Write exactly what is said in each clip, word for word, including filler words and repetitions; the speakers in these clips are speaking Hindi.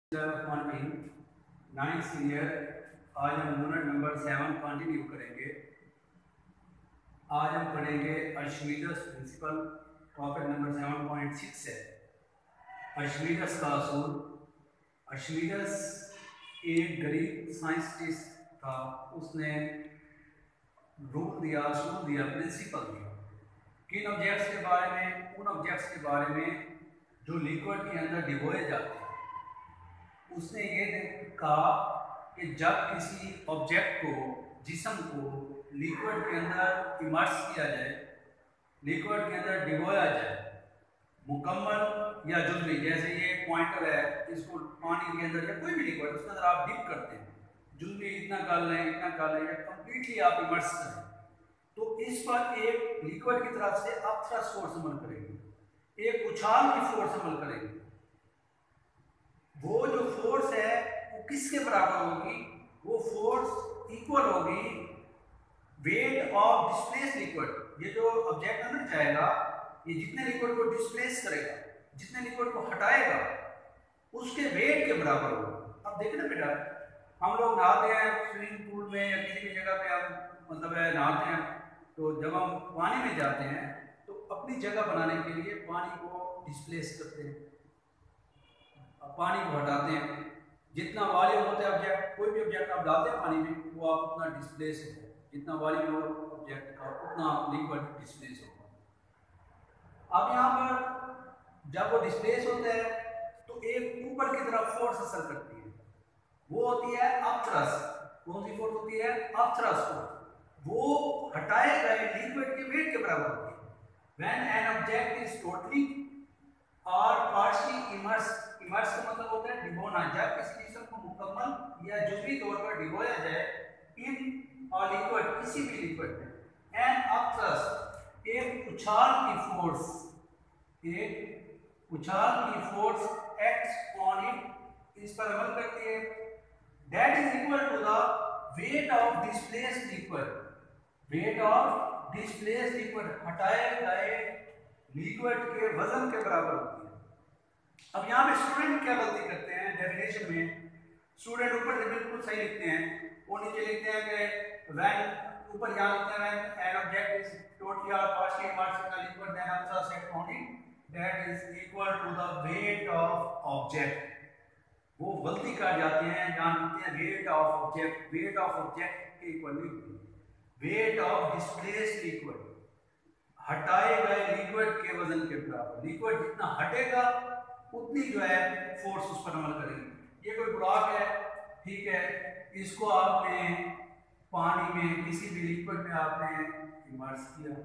नाइन्थ सीनियर आज हम यूनिट नंबर सेवन कंटिन्यू करेंगे। आज हम पढ़ेंगे Archimedes principle. Topic number seven point six है अर्शिमीदेस का असूल। अर्शिमीदेस एक ग्रीक साइंटिस्ट था। उसने रूल दिया, असूल दिया, प्रिंसिपल दिया किन ऑब्जेक्ट्स के बारे में, उन ऑब्जेक्ट्स के बारे में जो लिक्विड के अंदर डिबोए जाते हैं। उसने ये कहा कि जब किसी ऑब्जेक्ट को, जिस्म को लिक्विड के अंदर इमर्स किया जाए, लिक्विड के अंदर डिबोया जाए, मुकम्मल या जुज़वी, जैसे ये पॉइंटर है, इसको पानी के अंदर या कोई भी लिक्विड उसके अंदर आप डिप करते हैं, जुज़वी इतना कर लें, इतना कर लें, या कम्प्लीटली आप इमर्स करें, तो इस पर एक लिक्विड की तरफ से आप थ्रस्ट फोर्स अमल करेंगे, एक उछाल की फोर्स अमल करेंगे। वो जो फोर्स है वो किसके बराबर होगी? वो फोर्स इक्वल होगी वेट ऑफ डिस्प्लेस लिक्विड। ये जो ऑब्जेक्ट अंदर जाएगा, ये जितने लिक्विड को डिस्प्लेस करेगा, जितने लिक्विड को हटाएगा, उसके वेट के बराबर होगा। अब देखना बेटा, हम लोग नहाते हैं स्विमिंग पूल में या किसी भी जगह पे हम मतलब है नहाते हैं, तो जब हम पानी में जाते हैं तो अपनी जगह बनाने के लिए पानी को डिस्प्लेस करते हैं, पानी को हटाते हैं। जितना वॉल्यूम होता है ऑब्जेक्ट, कोई भी ऑब्जेक्ट आप डालते हैं पानी में, वो आप उतना डिस्प्लेस होगा, जितना वॉल्यूम हो ऑब्जेक्ट का उतना लिक्विड डिस्प्लेस होगा। अब यहाँ पर जब वो डिस्प्लेस होता है तो एक ऊपर की तरफ फोर्स असर करती है, वो होती है अपथ्रस्ट। कौन सी फोर्स होती है? Upthrust force. वो हटाए गए लिक्विड के वेट के बराबर होती है। When an object is totally और पार्शियली इमर्स्ड, इमर्स का मतलब होता है डिबोना, जब किसी जिस्म को मुकम्मल या जुज़वी तौर पर डिबोया जाए इन और लिक्विड, किसी भी लिक्विड में, एन अपथ्रस्ट, एक उछाल की फोर्स, एक उछाल की फोर्स एक्ट्स ऑन इट, इस पर अमल करती है, that is equal to the weight of displaced liquid, weight of displaced liquid, हटाए गए लिक्विड के वजन के बराबर होती है। अब यहाँ पे स्टूडेंट क्या गलती करते हैं डेफिनेशन में? स्टूडेंट ऊपर से बिल्कुल सही लिखते हैं, वो नीचे लिखते हैं कि व्हेन, ऊपर यहाँ लिखते हैं when an object is totally और partially immersed in a liquid then upthrust act on it that is equal to the weight of object. वो गलती कर जाते हैं, जहाँ लिखते हैं weight of object, weight of object के इक्वल नहीं होती, वेट ऑफ डिस्प्लेस्ड लिक्विड, हटाए गए लिक्विड के वजन के बराबर। लिक्विड जितना हटेगा उतनी जो है फोर्स उस पर अमल करेगी। ये कोई ब्लॉक है, ठीक है, इसको आपने पानी में, किसी भी लिक्विड में आपने इमर्स किया।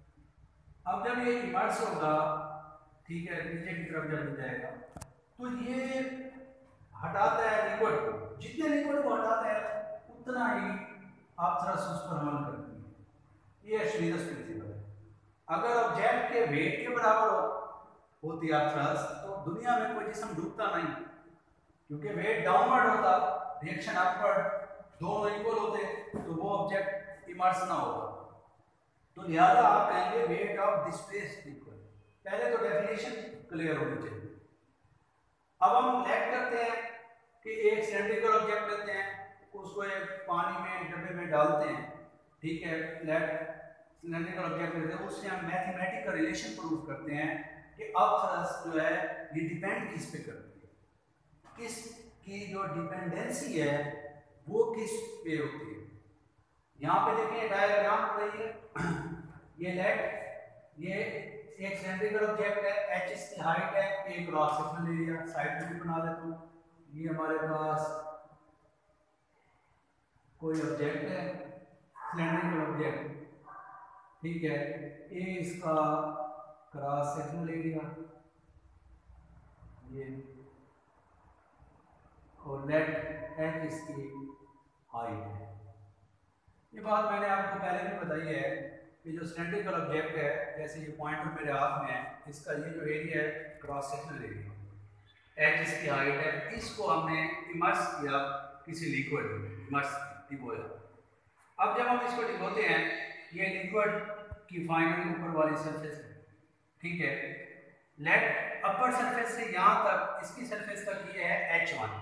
अब जब ये इमर्स होगा, ठीक है, नीचे की तरफ जब जाएगा तो ये हटाता है लिक्विड को, जितने लिक्विड को हटाता है उतना ही अपथ्रस्ट उस पर अमल करती है। ये अर्शिमीदेस प्रिंसिपल है। अगर ऑब्जेक्ट के वेट के बराबर हो होती है थ्रस्ट, तो दुनिया में कोई जिस्म डूबता नहीं, क्योंकि वेट डाउनवर्ड होता, रिएक्शन अपवर्ड, दोनों इक्वल होते, तो वो ऑब्जेक्ट इमर्स ना होगा। तो लिहाजा आप कहेंगे वेट ऑफ डिस्प्लेस्ड लिक्विड। पहले तो डेफिनेशन क्लियर होनी चाहिए। अब हम लेट करते हैं कि एक सिलेंड्रिकल ऑब्जेक्ट लेते हैं, उसको एक पानी में डब्बे में डालते हैं, ठीक है, लेट सिलेंड्रिकल ऑब्जेक्ट लेते हैं, उससे हम मैथमेटिकल रिलेशन प्रूव करते हैं कि अपथ्रस्ट जो है ये डिपेंड किस पे करती है, किस की जो डिपेंडेंसी है वो किस पे होती है। यहाँ पे देखिए डायग्राम रही है, ये लेट, ये एक सिलेंड्रिकल ऑब्जेक्ट है, एच इसकी हाइट है, एक क्रॉस सेक्शनल एरिया, साइड में भी बना देता हूँ। ये हमारे पास कोई ऑब्जेक्ट है, सिलेंड्रिकल ऑब्जेक्ट, ठीक है, ये इसका क्रॉस सेक्शनल एरिया, ये, और लेट एच इसकी हाइट है। ये बात मैंने आपको पहले भी बताई है कि जो सिलेंड्रिकल ऑब्जेक्ट है, जैसे ये पॉइंटर मेरे हाथ में है, इसका ये जो एरिया है क्रॉस सेक्शनल एरिया, एच इसकी हाइट है, इसको हमने इमर्स किया किसी लिक्विड में, इमर्स डिबोया। अब जब हम इसको डिबोते हैं, ये लिक्विड की फाइनल ऊपर वाली सरफेस है, ठीक है, लेट अपर सरफेस से यहाँ तक, इसकी सरफेस तक ये है एच वन,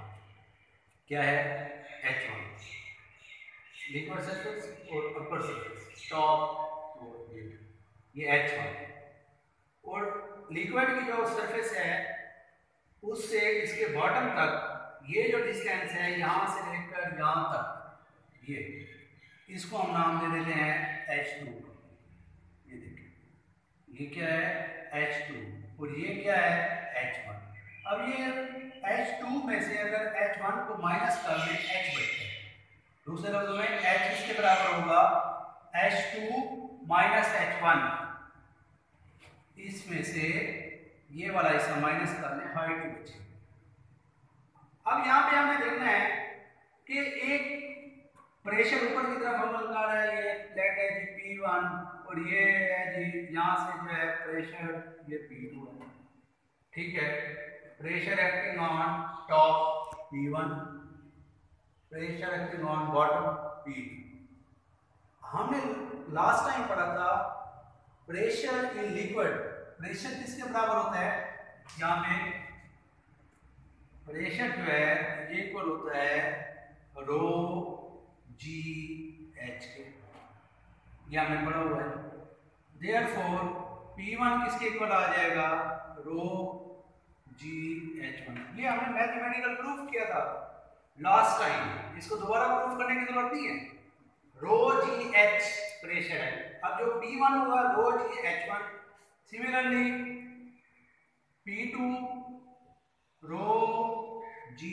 क्या है एच वन, लिक्विड सरफेस और अपर सरफेस टॉप और ये ये एच वन। और लिक्विड की जो सरफेस है उससे इसके बॉटम तक ये जो डिस्टेंस है यहाँ से लेकर यहाँ तक, ये इसको हम नाम दे देते हैं एच टू। ये देखिए ये क्या है एच टू और ये क्या है एच वन। अब ये एच टू में से अगर एच वन को माइनस कर दें H बचता है। दूसरे लफ्जों में H किसके बराबर होगा H two minus H one. इसमें से ये वाला हिस्सा माइनस कर लें, हाइट ही बचे। अब यहाँ पे हमें देखना है कि एक प्रेशर ऊपर की तरफ अमल कर रहा है, ये लेट है जी पी वन और ये है जी यहाँ से जो है प्रेशर ये पी टू है, ठीक है। Pressure acting on top P one, pressure acting on bottom P two. हमने लास्ट टाइम पढ़ा था प्रेशर इन लिक्विड, प्रेशर किसके बराबर होता है, यहाँ पे प्रेशर जो है ये इक्वल होता है रो जी एच के, ये हमने पढ़ा हुआ है। देयरफॉर पी वन किसके इक्वल आ जाएगा रो जी एच वन। ये हमने मैथमेटिकल प्रूफ किया था लास्ट टाइम, इसको दोबारा प्रूफ करने की जरूरत नहीं है। रो जी एच प्रेशर है, अब जो पी वन होगा rho G H one. Similarly P two rho G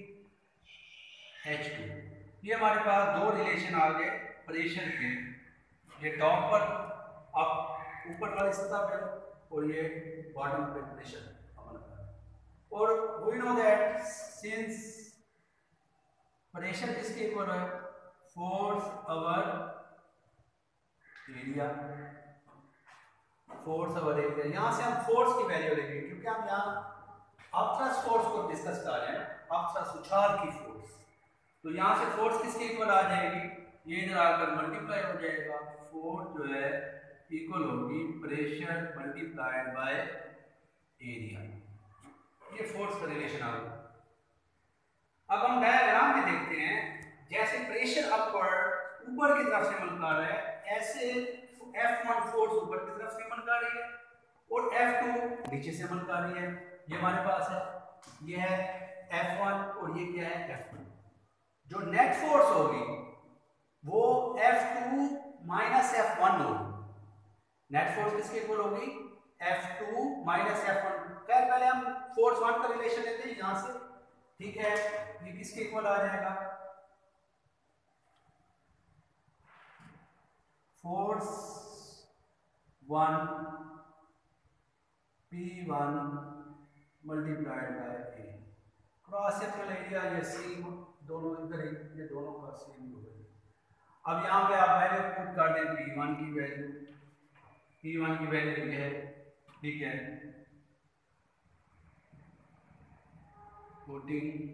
H two. ये हमारे पास दो रिलेशन आ गए प्रेशर के, ये टॉप पर अब ऊपर वाली सतह पे और ये बॉटम पे प्रेशर अमल कर रहा है। और we know that since pressure किसके इक्वल है force over area, force over area. यहां से हम फोर्स की वैल्यू लेंगे क्योंकि हम यहाँ अपथ्रस्ट फोर्स को डिस्कस कर रहे हैं, अपथ्रस्ट उछाल की फोर्स। तो यहाँ से फोर्स किसके इक्वल आ जाएगी, ये इधर आकर मल्टीप्लाई हो जाएगा, फोर्स जो है इक्वल होगी प्रेशर मल्टीप्लाइड बाय एरिया। ये फोर्स का रिलेशन आ गया। अब हम डायग्राम में देखते हैं, जैसे प्रेशर अपवर्ड ऊपर की तरफ से अमल कर रहा है, ऐसे एफ वन फोर्स ऊपर की तरफ से अमल कर रही है और एफ टू नीचे से अमल कर रही है। ये हमारे पास है, ये है एफ वन और ये क्या है एफ टू। जो नेट फोर्स होगी वो F two minus F one होगी। नेट फोर्स किसके इक्वल होगी F two minus F one. खैर पहले हम फोर्स वन का रिलेशन लेते हैं यहां से, ठीक है। ये किसके इक्वल आ जाएगा force one P one multiplied by A, cross sectional area ये सी दोनों इधर ये दोनों का सेम हो गया। अब यहाँ पे आप वैल्यू पुट कर दें पी वन की वैल्यू, पी वन की वैल्यू ये है, ठीक है। Putting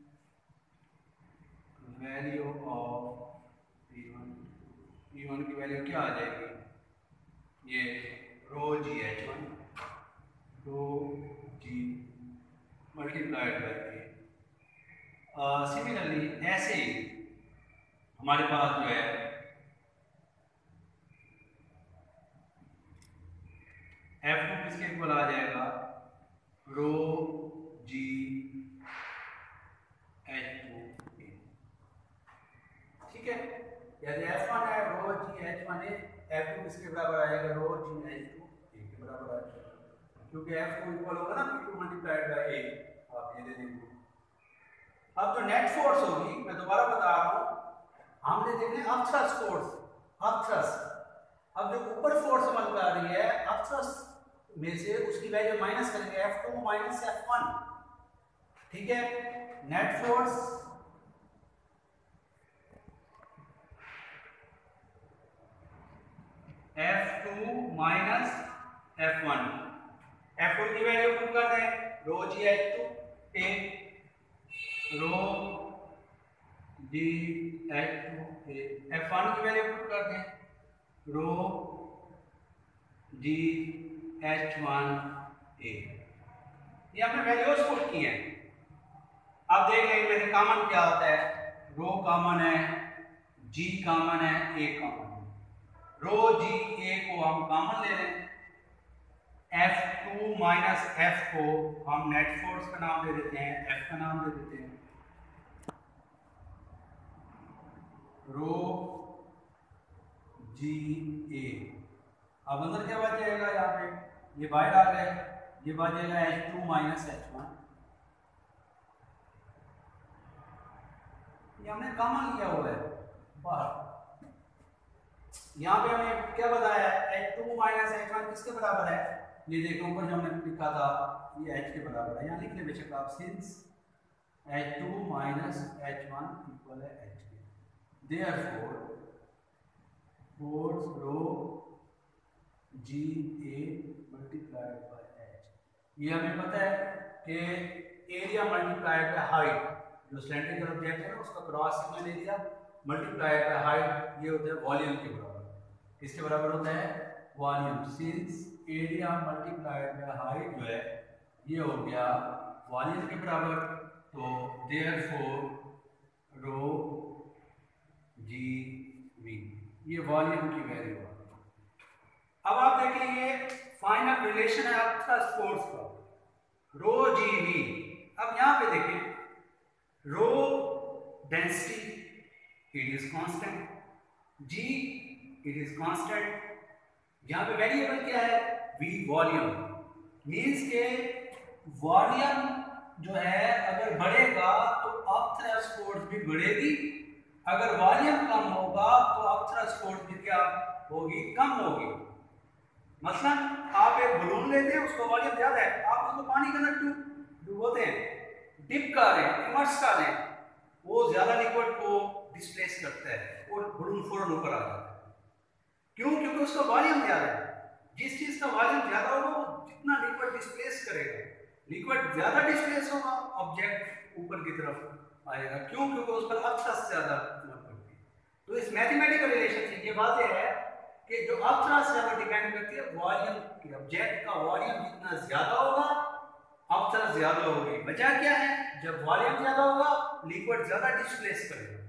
value of P one, P one की वैल्यू क्या आ जाएगी ये rho G H one, rho G multiplied by A. Similarly ऐसे ही हमारे पास जो है एफ टू किसके इक्वल आ जाएगा रो जी एच टू ए, ठीक है। यदि एफ वन है रो जी एच वन है, एफ टू किसके बराबर आएगा रो जी एच टू ए के बराबर आएगा, क्योंकि एफ टू इक्वल होगा ना P two multiplied by A. आप ये दे देंगे। अब जो नेट फोर्स होगी, मैं दोबारा बता रहा हूं, हमने देखने अपथ्रस्ट फोर्स, अपथ्रस्ट। अब जो ऊपर फोर्स अमल कर रही है अपथ्रस्ट में से उसकी वैल्यू माइनस करेंगे F two minus F one, ठीक है। Net force F two minus F one, F two की वैल्यू पुट कर दें rho G H two A, rho G H two A. F one की वैल्यू पुट कर दें रो जी एच वन ए। ये हमने वैल्यूज पुट की हैं। अब देख लेंगे मेरे कॉमन क्या होता है, रो कॉमन है, जी कॉमन है, ए कॉमन है। रो जी ए को हम कॉमन ले लें, एफ टू माइनस एफ को हम नेट फोर्स का नाम दे देते हैं, एफ का नाम दे देते हैं। रो जी ए, अब अंदर क्या बच जाएगा, यहाँ पे ये बाहर आ गए, ये बचेगा H two minus H one. ये हमने कॉमन लिया हुआ है बाहर। यहाँ पे हमें क्या बताया है, H two minus H one किसके बराबर है, ये देखो ऊपर जो हमने लिखा था ये h के बराबर है, यहाँ लिख ले बेशक आप, since H two minus H one equal है h के, therefore force rho G A multiplied by h। ये हमें पता है कि एरिया मल्टीप्लाइड बाय हाइट, जो सिलेंड्रिकल ऑब्जेक्ट है ना उसका cross sectional area multiplied by height, ये होता है वॉल्यूम के बराबर। किसके बराबर होता है, volume. Since area multiplied by height जो है ये हो गया वॉल्यूम के बराबर, तो देयरफॉर रो जी वी, ये वॉल्यूम की वैल्यू है। अब आप देखेंगे फाइनल रिलेशन है अब थ्रस्ट फोर्स का, रो जी वी। अब यहाँ पे देखें, rho density it is constant, G it is constant, यहाँ पे वेरिएबल क्या है, वी वॉल्यूम। मीन्स के वॉल्यूम जो है अगर बढ़ेगा तो अप थ्रस्ट फोर्स भी बढ़ेगी, अगर वॉल्यूम कम होगा तो अप थ्रस्ट फोर्स भी क्या होगी, कम होगी। मसलन आप एक बलून लेते हैं, उसका वॉल्यूम ज्यादा है, आप उसको पानी के अंदर डुबोते हैं, डिप कर रहे हैं, इमर्स कर रहे हैं, वो ज्यादा लिक्विड को डिस्प्लेस करता है और बलून फौरन ऊपर आ जाता है। क्यों? क्योंकि उसका वॉल्यूम ज्यादा है। जिस चीज का वॉल्यूम ज्यादा होगा वो जितना लिक्विड डिस्प्लेस करेगा, लिक्विड ज्यादा डिस्प्लेस होगा, ऑब्जेक्ट ऊपर की तरफ आएगा। क्यों? क्योंकि उस पर अपथ्रस्ट ज्यादा वर्क करती है। तो इस मैथमेटिकल रिलेशन से ये बात है कि जो अपथ्रस्ट ज्यादा डिपेंड करती है वॉल्यूम की, ऑब्जेक्ट का वॉल्यूम जितना ज्यादा होगा अपथ्रस्ट ज्यादा होगी। वजह क्या है, जब वॉल्यूम ज्यादा होगा लिक्विड ज्यादा डिस्प्लेस करेगा।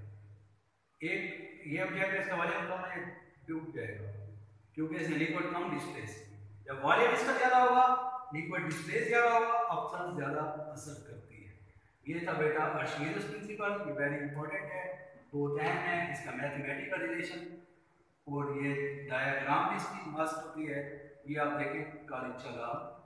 एक ये ऑब्जेक्ट है, इसका वॉल्यूम कम है, डूब जाएगा क्योंकि इसने लिक्विड कम डिस्प्लेस। जब वॉल्यूम इसका ज्यादा होगा लिक्विड डिस्प्लेस ज्यादा होगा, अपथ्रस्ट ज्यादा असर करती है। ये था बेटा आर्शिमिडीज प्रिंसिपल, ये वेरी इंपॉर्टेंट है, बहुत अहम है इसका मैथमेटिकल रिलेशन, और ये डायग्राम भी इसकी मस्त होती है, ये आप देखें कल इंशाल्लाह